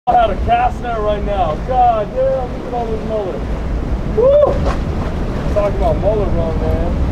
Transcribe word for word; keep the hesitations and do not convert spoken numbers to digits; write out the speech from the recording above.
Out of cast net right now. God damn, look at all those mullets. Woo! Talking about mullet run, man.